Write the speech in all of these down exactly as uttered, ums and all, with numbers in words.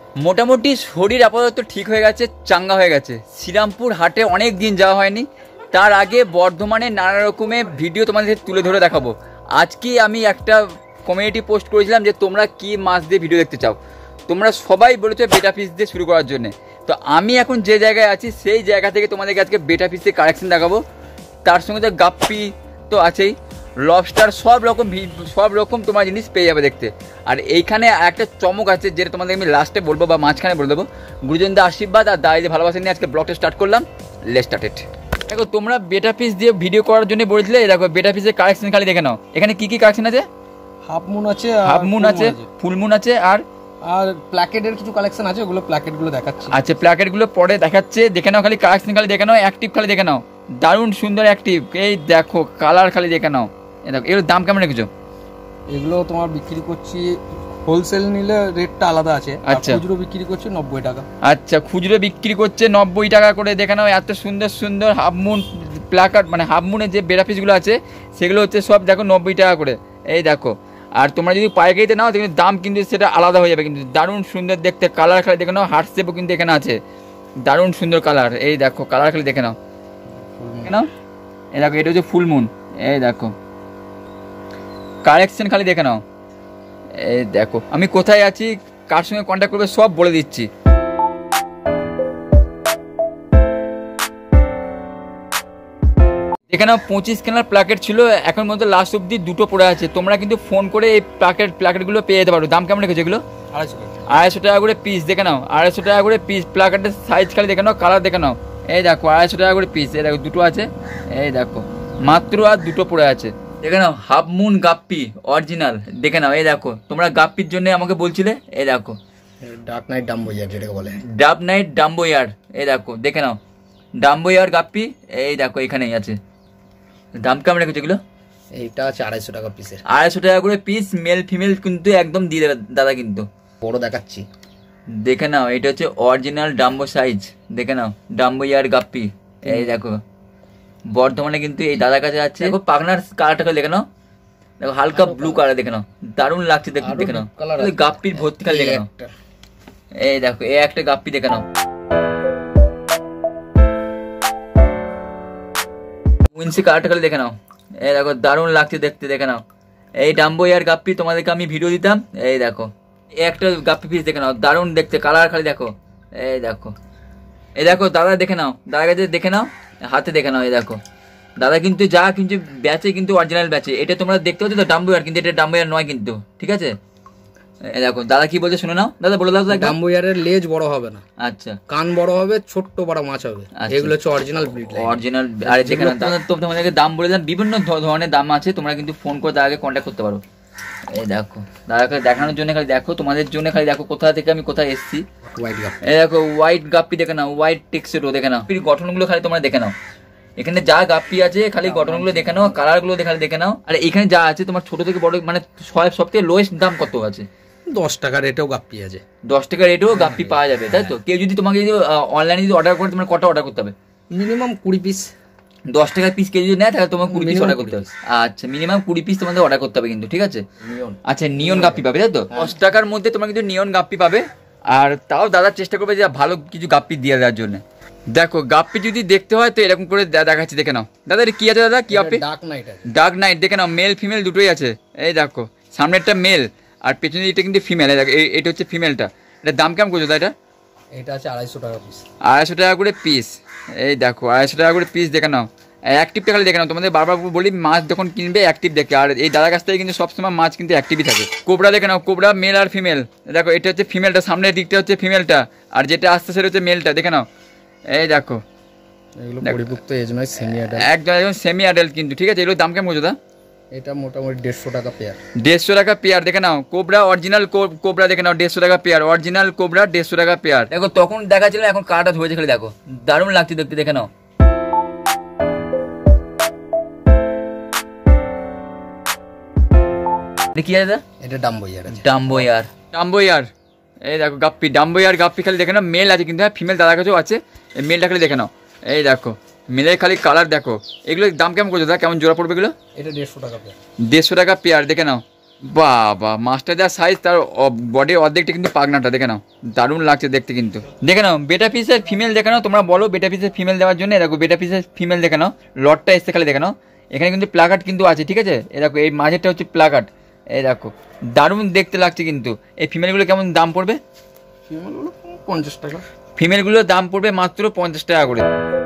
মোটামুটি শরীর আপাতত ঠিক হয়ে গেছে, চাঙ্গা হয়ে গেছে। শ্রীরামপুর হাটে অনেক দিন যাওয়া হয়নি, তার আগে বর্ধমানে নানা রকমের ভিডিও তোমাদের তুলে ধরে দেখাবো। আজকে আমি একটা কমিউনিটি পোস্ট করেছিলাম যে তোমরা কি মাছ দিয়ে ভিডিও দেখতে চাও, তোমরা সবাই বলেছো বেটা পিস দিয়ে শুরু করার জন্য। তো আমি এখন যে জায়গায় আছি সেই জায়গা থেকে তোমাদেরকে আজকে বেটা পিসের কালেকশন দেখাবো। তার সঙ্গে তো গাপ্পি তো আছেই, লবস্টার, সব রকম সব রকম তোমার জিনিস পেয়ে যাবে দেখতে। আর এইখানে একটা চমক আছে যেটা তোমাদের আমি লাস্টে বলবো বা মাঝখানে বলে দেবো। গুরুজনদের আশীর্বাদ আর দাঁড়িয়ে ভালোবাসা নিয়ে আজকে ব্লগটা স্টার্ট করলাম। Let's started. দেখো তোমরা বেটা পিস দিয়ে ভিডিও করার জন্য বলেছিলে, দেখো বেটা পিসের কালেকশন খালি দেখে নাও। এখানে কি কি কালেকশন আছে? হাফ মুন আছে, হাফ মুন আছে, ফুল মুন আছে, আর আর প্ল্যাকেটের কিছু কালেকশন আছে, ওগুলো প্ল্যাকেট গুলো দেখাচ্ছি। আচ্ছা, প্ল্যাকেট গুলো পরে দেখাচ্ছে, দেখে নাও। খালি কালেকশন খালি দেখে নাও, অ্যাক্টিভ খালি দেখে নাও, দারুণ সুন্দর অ্যাক্টিভ। এই দেখো কালার খালি দেখে নাও। এই দেখো এর দাম কেমন রেখেছো? এগুলো তোমার বিক্রি করছি, হোলসেল নিলে রেটটা আলাদা আছে। আচ্ছা, খুচরো বিক্রি করছি নব্বই টাকা। আচ্ছা, খুচরো বিক্রি করছে নব্বই টাকা করে। দেখে নাও এত সুন্দর সুন্দর হাফ মুন প্ল্যাকার্ড, মানে হাফ মুনের যে বেটা পিসগুলো আছে সেগুলো হচ্ছে সব দেখো নব্বই টাকা করে। এই দেখো, আর তোমরা যদি পাইকারিতে নাও কিন্তু দাম কিন্তু সেটা আলাদা হয়ে যাবে। কিন্তু দারুণ সুন্দর দেখতে, কালার খালি দেখে নাও। হার্টসেপও কিন্তু এখানে আছে, দারুণ সুন্দর কালার। এই দেখো কালার খালি দেখে নাও, দেখে নাও। এই দেখো এটা হচ্ছে ফুল মুন। এই দেখো কালেকশন খালি দেখে নাও। এই দেখো আমি কোথায় আছি, কার সঙ্গে কন্ট্যাক্ট করবে সব বলে দিচ্ছি। এখানে পঁচিশ কেনার প্ল্যাকেট ছিল, এখন মধ্যে লাস্ট অব্দি দুটো পড়ে আছে। তোমরা কিন্তু ফোন করে এই প্ল্যাকেট প্ল্যাকেটগুলো পেয়ে যেতে পারো। দাম কেমন রেখেছে এগুলো? আড়াইশো আড়াইশো টাকা করে পিস। দেখে নাও আড়াইশো টাকা করে পিস। প্ল্যাকেটের সাইজ খালি দেখে নাও, কালার দেখে নাও। এই দেখো আড়াইশো টাকা করে পিস। এই দেখো দুটো আছে, এই দেখো মাত্র আর দুটো পড়ে আছে। দেখে নাও হাফ মুন গাপ্পি অরিজিনাল, দেখে নাও। এই দেখো তোমরা গাপ্পির জন্য আমাকে বলছিলে, এই দেখো ডার্ক নাইট ডাম্বো ইয়ার যেটাকে বলে, ডাব নাইট ডাম্বো ইয়ার। এই দেখো দেখে নাও ডাম্বো ইয়ার গাপ্পি। এই দেখো এখানেই আছে। দাম কেমন রেখেছে এগুলো? এইটা আছে আড়াইশো টাকা পিসের। আড়াইশো টাকা করে পিস, মেল ফিমেল কিন্তু একদম দিয়ে দেবে দাদা। কিন্তু বড় দেখাচ্ছি, দেখে নাও এটা হচ্ছে অরিজিনাল ডাম্বো সাইজ। দেখে নাও ডাম্বো ইয়ার গাপ্পি। এই দেখো বর্ধমানে কিন্তু এই দাদার কাছে আছে। দেখো পাগনার কালারটাকে দেখে নাও, দেখো হালকা ব্লু কালার দেখে নাও, দারুণ লাগছে দেখতে। দেখে নাও গাপ্পির ভর্তি কালার দেখে নাও। এই দেখো এই একটা গাপ্পি দেখে নাও। উইন্সি কালারটা খালি দেখে নাও। এই দেখো দারুণ লাগছে দেখতে, দেখে নাও। এই ডাম্বো ইয়ার গাপ্পি তোমাদেরকে আমি ভিডিও দিতাম। এই দেখো এই একটা গাপ্পি পিস দেখে নাও, দারুণ দেখতে, কালার খালি দেখো। এই দেখো এই দেখো দাদা দেখে নাও, দাদার কাছে দেখে নাও, হাতে দেখে নাও। এই দেখো দাদা কিন্তু যা কিন্তু ব্যাচে কিন্তু অরিজিনাল ব্যাচে। এটা তোমরা দেখতে পাচ্ছ তো ডাম্বো ইয়ার, কিন্তু এটা ডাম্বো ইয়ার নয় কিন্তু, ঠিক আছে? এই দেখো দাদা কি বলছে শুনে নাও। দাদা বলে দাও। ডাম্বো ইয়ারের লেজ বড় হবে না, আচ্ছা, কান বড় হবে, ছোট্ট বড় মাছ হবে। এগুলো হচ্ছে অরিজিনাল ব্রিড, অরিজিনাল। আর দেখে নাও তোমাদেরকে দাম বলে দিলাম, বিভিন্ন ধরনের দাম আছে। তোমরা কিন্তু ফোন করে দাদাকে কন্ট্যাক্ট করতে পারো। এই দেখো দাদাকে দেখানোর জন্য খালি দেখো, তোমাদের জন্য খালি দেখো কোথা থেকে আমি কোথায় এসেছি। এই দেখো হোয়াইট গাপ্পি দেখে নাও, হোয়াইট টেক্সচারও দেখে নাও। গঠনগুলো খালি তোমরা দেখে নাও। এখানে যা গাপ্পি আছে খালি গঠনগুলো দেখে নাও, কালারগুলো খালি দেখে নাও। আর এখানে যা আছে তোমার ছোট থেকে বড়, মানে সব থেকে লোয়েস্ট দাম কত আছে? দশ টাকা রেটেও গাপ্পি আছে। দশ টাকা রেটেও গাপ্পি পাওয়া যাবে, তাই তো? কেউ যদি তোমাকে যদি অনলাইনে যদি অর্ডার করে, তোমার কটা অর্ডার করতে হবে? মিনিমাম কুড়ি পিস। দশ টাকার পিস কেউ যদি নেয় তাহলে তোমার কুড়ি পিস অর্ডার করতে হবে। আচ্ছা, মিনিমাম কুড়ি পিস তোমাদের অর্ডার করতে হবে কিন্তু, ঠিক আছে? আচ্ছা, নিয়ন গাপ্পি পাবে, তাই তো? দশ টাকার মধ্যে তোমরা কিন্তু নিয়ন গাপ্পি পাবে। আর তাও দাদা চেষ্টা করবে যে ভালো কিছু গাপ্পি দিয়ে দেওয়ার জন্য। দেখো গাপ্পি যদি দেখতে হয় তো এরকম করে দেখাচ্ছি, দেখে নাও। দাদা এটা কি আছে দাদা? কি guppy? Dark night. Dark night দেখে নাও, মেল ফিমেল দুটোই আছে। এই দেখো সামনেরটা মেল আর পেছনে এটা কিন্তু ফিমেল। দেখো এটা হচ্ছে ফিমেলটা। এটার দাম কেমন করছো দাদা? এটা আছে আড়াইশো টাকা পিস। আড়াইশো টাকা করে পিস। এই দেখো আড়াইশো টাকা করে পিস দেখে নাও। অ্যাক্টিভটা খালি দেখে নাও। তোমাদের বারবার বলি মাছ যখন কিনবে অ্যাক্টিভ দেখে। আর এই দাদার কাছ থেকে কিন্তু সবসময় মাছ কিন্তু অ্যাক্টিভই থাকে। কোবরা দেখে নাও, কোবরা মেল আর ফিমেল। দেখো এটা হচ্ছে ফিমেলটা, সামনের দিকটা হচ্ছে ফিমেলটা, আর যেটা আসছে সেটা হচ্ছে মেলটা। দেখে নাও। এই দেখো এগুলো পরিপক্ত এজ নয়, সেমি অ্যাডাল্ট। একদম একদম সেমি অ্যাডাল্ট কিন্তু, ঠিক আছে? এগুলোর দাম কেমন করছো দা? এটা মোটামুটি দেড়শো টাকা পেয়ার। দেড়শো টাকা পেয়ার দেখে নাও। কোবরা অরিজিনাল কোবরা দেখে নাও, দেড়শো টাকা পেয়ার। অরিজিনাল কোবরা দেড়শো টাকা পেয়ার। দেখো তখন দেখা ছিল, এখন কাটা ধরেছে খালি দেখো, দারুণ লাগছে দেখতে। দেখে নাও কি আছে? এটা dumbo ear. Dumbo ear, dumbo ear. এই দেখো গাপ্পি, ডাম্বো ইয়ার গাপ্পি খালি দেখে নাও। মেল আছে কিন্তু, হ্যাঁ ফিমেল দাদার কাছেও আছে। এই মেলটা খালি দেখে নাও। এই দেখো মেলের খালি কালার দেখো। এগুলোর দাম কেমন করছো দাদা? কেমন জোড়া পড়বে এগুলো? এটা দেড়শো টাকা পেয়ার। দেড়শো টাকা পেয়ার দেখে নাও। বাবা মাছটা যা সাইজ, তার বডির অর্ধেকটা কিন্তু পাগনাটা দেখে নাও, দারুণ লাগছে দেখতে কিন্তু। দেখে নাও বেটা পিসের ফিমেল দেখে নাও, তোমরা বলো বেটা পিসের ফিমেল দেওয়ার জন্য। দেখো বেটা পিসের ফিমেল দেখে নাও, লটটা এসছে খালি দেখে নাও, এখানে কিন্তু প্লাকার্ড কিন্তু আছে, ঠিক আছে। এই দেখো এই মাঝেরটা হচ্ছে প্লাকার্ড, এই দেখো দারুণ দেখতে লাগছে কিন্তু। এই ফিমেলগুলো কেমন দাম পড়বে? ফিমেলগুলো পঞ্চাশ টাকা, ফিমেলগুলোর দাম পড়বে মাত্র পঞ্চাশ টাকা করে।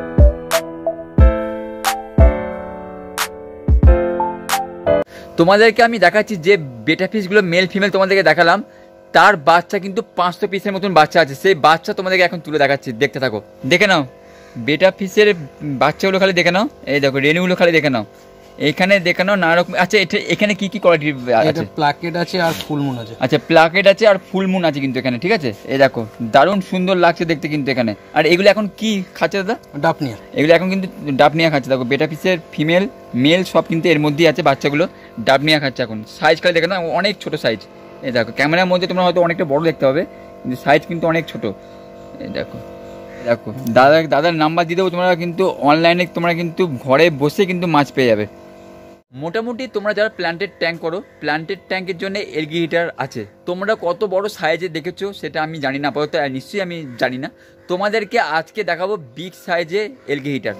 তোমাদেরকে আমি দেখাচ্ছি যে বেটা পিসগুলো মেল ফিমেল তোমাদেরকে দেখালাম, তার বাচ্চা কিন্তু পাঁচশো পিসের মতন বাচ্চা আছে। সেই বাচ্চা তোমাদেরকে এখন তুলে দেখাচ্ছি, দেখতে থাকো। দেখে নাও বেটা পিসের বাচ্চাগুলো খালি দেখে নাও, এই দেখো রেনুগুলো খালি দেখে নাও, এখানে দেখে নাও নানা রকম। আচ্ছা এটা এখানে কি কি কোয়ালিটি আছে? প্লাকেট আছে আর ফুল মুন আছে। আচ্ছা প্লাকেট আছে আর ফুল মুন আছে কিন্তু এখানে, ঠিক আছে। এই দেখো দারুণ সুন্দর লাগছে দেখতে কিন্তু এখানে। আর এগুলো এখন কি খাচ্ছে দাদা? ডাপনিয়া। এগুলো এখন কিন্তু ডাবনিয়া খাচ্ছে। দেখো বেটা পিসের ফিমেল মেল সব কিন্তু এর মধ্যেই আছে, বাচ্চাগুলো ডাবনিয়া খাচ্ছে এখন। সাইজ খালি দেখে না, অনেক ছোট সাইজ। এই দেখো ক্যামেরার মধ্যে তোমরা হয়তো অনেকটা বড় দেখতে হবে, কিন্তু সাইজ কিন্তু অনেক ছোট। এই দেখো দেখো দাদা দাদার নাম্বার দিয়ে দেবো, তোমরা কিন্তু অনলাইনে তোমরা কিন্তু ঘরে বসে কিন্তু মাছ পেয়ে যাবে। মোটামুটি তোমরা যারা প্ল্যান্টেড ট্যাঙ্ক করো, প্ল্যান্টেড ট্যাঙ্কের জন্য এলগি হিটার আছে। তোমরা কত বড় সাইজে দেখেছো সেটা আমি জানি না, আপাতত নিশ্চয়ই আমি জানি না। তোমাদেরকে আজকে দেখাবো বিগ সাইজে এলগি হিটার।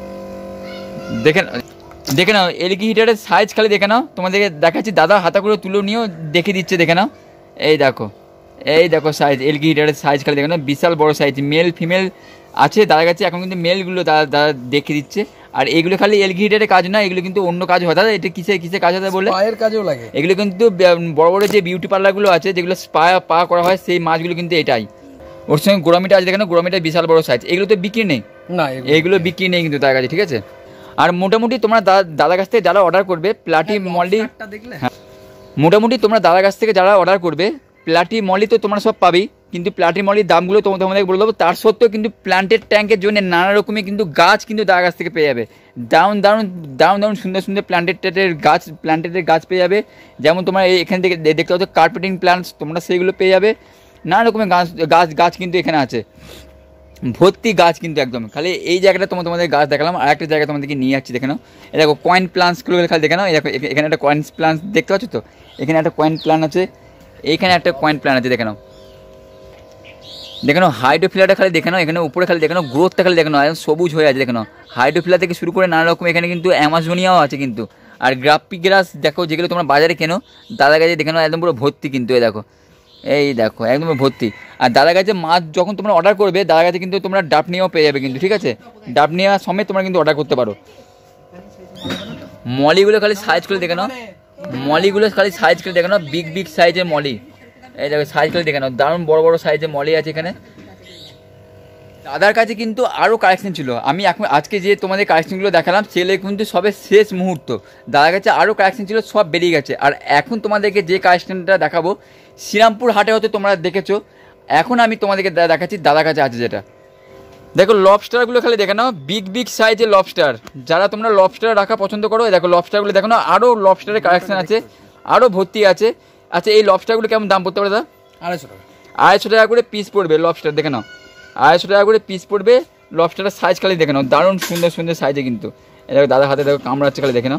দেখে দেখে নাও এলগি হিটারের সাইজ খালি দেখে নাও, তোমাদেরকে দেখাচ্ছি। দাদা হাতা করে তুলে নিয়েও দেখে দিচ্ছে, দেখে নাও। এই দেখো এই দেখো সাইজ, এলগি হিটারের সাইজ খালি দেখে নাও, বিশাল বড় সাইজ। মেল ফিমেল আছে দাদার কাছে, এখন কিন্তু মেলগুলো দাদা দাদা দেখে দিচ্ছে। আর এগুলো খালি এলগি হিটারের কাজ না, এগুলো কিন্তু অন্য কাজ হয়। দাদা এটা কিসে কিসে কাজ হয় বলে? পায়ের কাজেও লাগে এগুলো কিন্তু বড় বড় যে বিউটি পার্লারগুলো আছে, যেগুলো স্পা পা করা হয়, সেই মাছগুলো কিন্তু এটাই। ওর সঙ্গে গোড়ামিটা আছে দেখে নাও, গোড়ামিটা বিশাল বড় সাইজ। এগুলো তো বিক্রি নেই না, এগুলো বিক্রি নেই কিন্তু তার কাছে, ঠিক আছে। আর মোটামুটি তোমরা দাদার কাছ থেকে যারা অর্ডার করবে প্লাটি মলি, হ্যাঁ মোটামুটি তোমরা দাদার কাছ থেকে যারা অর্ডার করবে প্লাটি মলি তো তোমরা সব পাবেই, কিন্তু প্লাটি মলির দামগুলো তোমাদের বলে দেবো। তার সত্ত্বেও কিন্তু প্ল্যান্টেড ট্যাঙ্কের জন্য নানা রকমের কিন্তু গাছ কিন্তু দাদার কাছ থেকে পেয়ে যাবে। দারুণ দারুণ দারুণ দারুণ সুন্দর সুন্দর প্ল্যান্টেডের গাছ প্ল্যান্টেডের গাছ পেয়ে যাবে। যেমন তোমরা এখান থেকে দেখতে পাচ্ছ কার্পেটিং প্ল্যান্টস, তোমরা সেইগুলো পেয়ে যাবে। নানা রকমের গাছ গাছ গাছ কিন্তু এখানে আছে, ভর্তি গাছ কিন্তু একদম। খালি এই জায়গাটা তোমার তোমাদের গাছ দেখালাম, আর একটা জায়গা তোমাদেরকে নিয়ে যাচ্ছি, দেখে নাও। এই দেখো কয়েন প্লান্টসগুলো খালি দেখে নাও। এই দেখো এখানে একটা কয়েন প্লান্টস দেখতে পাচ্ছ তো, এখানে একটা কয়েন প্লান্ট আছে, এইখানে একটা কয়েন প্লান্ট আছে, দেখে নাও। দেখে নাও হাইড্রোফিলাটা খালি দেখে নাও, এখানে উপরে খালি দেখে নাও, গ্রোথটা খালি দেখে নাও, একদম সবুজ হয়ে আছে দেখে নাও। হাইড্রোফিলা থেকে শুরু করে নানা রকম এখানে কিন্তু অ্যামাজোনিয়াও আছে কিন্তু। আর গ্রাপ্পি গ্রাস দেখো, যেগুলো তোমরা বাজারে কেনো, দাদার কাছে দেখে নাও একদম পুরো ভর্তি কিন্তু। এই দেখো এই দেখো একদম ভর্তি। আর দাদার কাছে মাছ যখন তোমরা অর্ডার করবে, দাদার কাছে কিন্তু তোমরা ডাবনিয়াও পেয়ে যাবে কিন্তু, ঠিক আছে। ডাবনিয়া সমেত তোমরা কিন্তু অর্ডার করতে পারো। মলিগুলো খালি সাইজ করে দেখে নাও, মলিগুলো খালি সাইজ করে দেখে নাও, বিগ বিগ সাইজের মলি। এই দেখো সাইজ করে দেখে নাও, দারুণ বড় বড় সাইজের মলি আছে এখানে। দাদার কাছে কিন্তু আরও কালেকশন ছিল, আমি এখন আজকে যে তোমাদের কালেকশনগুলো দেখালাম সেগুলো কিন্তু সবে শেষ মুহূর্ত। দাদার কাছে আরও কালেকশন ছিল, সব বেরিয়ে গেছে। আর এখন তোমাদেরকে যে কালেকশনটা দেখাবো শ্রীরামপুর হাটে হয়তো তোমরা দেখেছো, এখন আমি তোমাদেরকে দেখাচ্ছি দাদার কাছে আছে যেটা। দেখো লবস্টারগুলো খালি দেখে নাও, বিগ বিগ সাইজের লবস্টার। যারা তোমরা লবস্টার রাখা পছন্দ করো, দেখো লবস্টারগুলো দেখো না, আরও লবস্টারের কালেকশন আছে, আরও ভর্তি আছে। আচ্ছা এই লবস্টারগুলো কেমন দাম পড়তে পারে দাদা? আড়াইশো টাকা আড়াইশো টাকা করে পিস পড়বে লবস্টার, দেখে নাও আড়াইশো টাকা করে পিস পড়বে। লবস্টারের সাইজ খালি দেখে নাও, দারুণ সুন্দর সুন্দর সাইজে কিন্তু। এই দেখো দাদার হাতে দেখো কামড়াচ্ছে খালি দেখে নাও,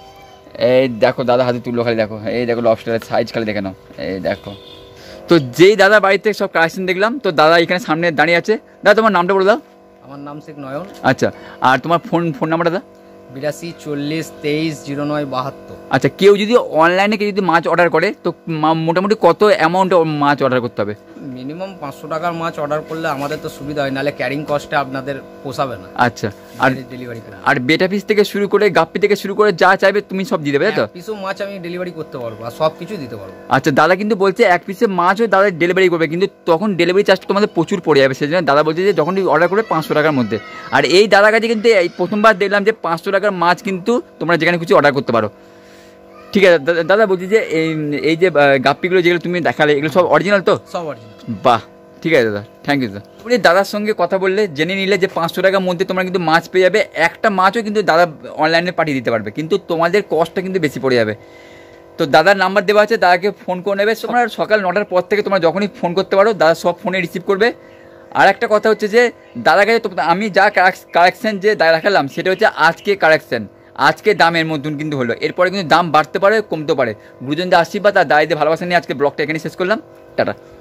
এই দেখো দাদা হাতে তুললো খালি দেখো, এই দেখো লবস্টারের সাইজ খালি দেখে নাও, এই দেখো। তো যেই দাদা বাড়িতে সব কালেকশন দেখলাম, তো দাদা এখানে সামনে দাঁড়িয়ে আছে। দাদা তোমার নামটা বলে দাও। আমার নাম শেখ নয়ন। আচ্ছা আর তোমার ফোন ফোন নাম্বারটা দাদা? বিরাশি চল্লিশ তেইশ জিরো নয় বাহাত্তর। আচ্ছা কেউ যদি অনলাইনে কেউ যদি মাছ অর্ডার করে, তো মোটামুটি কত অ্যামাউন্টে মাছ অর্ডার করতে হবে? মিনিমাম পাঁচশো টাকার মাছ অর্ডার করলে আমাদের তো সুবিধা হয়, নাহলে ক্যারিং কস্টে আপনাদের পোষাবে না। আচ্ছা আর ডেলিভারি করে, আর বেটা পিস থেকে শুরু করে গাপ্পি থেকে শুরু করে যা চাইবে তুমি সব দিয়ে দেবে, তাই তো? পিসও মাছ আমি ডেলিভারি করতে পারবো আর সব কিছু দিতে পারবো। আচ্ছা দাদা কিন্তু বলছে এক পিসে মাছ হয়ে দাদা ডেলিভারি করবে, কিন্তু তখন ডেলিভারি চার্জ তোমাদের প্রচুর পড়ে যাবে। সেই জন্য দাদা বলছে যে যখন অর্ডার করবে পাঁচশো টাকার মধ্যে। আর এই দাদার কাছে কিন্তু এই প্রথমবার দেখলাম যে পাঁচশো টাকার মাছ কিন্তু তোমরা যেখানে খুশি অর্ডার করতে পারো, ঠিক আছে। দাদা বলছি যে এই এই যে গাপ্পিগুলো যেগুলো তুমি দেখালে, এগুলো সব অরিজিনাল তো? সব অরিজিনাল। বাহ ঠিক আছে দাদা, থ্যাংক ইউ দাদা। দাদার সঙ্গে কথা বললে জেনে নিলে যে পাঁচশো টাকার মধ্যে তোমরা কিন্তু মাছ পেয়ে যাবে। একটা মাছও কিন্তু দাদা অনলাইনে পাঠিয়ে দিতে পারবে, কিন্তু তোমাদের কস্টটা কিন্তু বেশি পড়ে যাবে। তো দাদার নাম্বার দেওয়া আছে, দাদাকে ফোন করে নেবে। তোমরা সকাল নটার পর থেকে তোমরা যখনই ফোন করতে পারো, দাদা সব ফোনে রিসিভ করবে। আর একটা কথা হচ্ছে যে দাদার কাছে আমি যা কালেকশন যে দাদা দেখালাম সেটা হচ্ছে আজকে কালেকশন। আজকে দামের মতন কিন্তু হলো, এরপরে কিন্তু দাম বাড়তে পারে কমতে পারে। গুরুজনদের আশীর্বাদ আর দায়ীদের ভালোবাসা নিয়ে আজকে ব্লগটা এখানে শেষ করলাম। টাটা।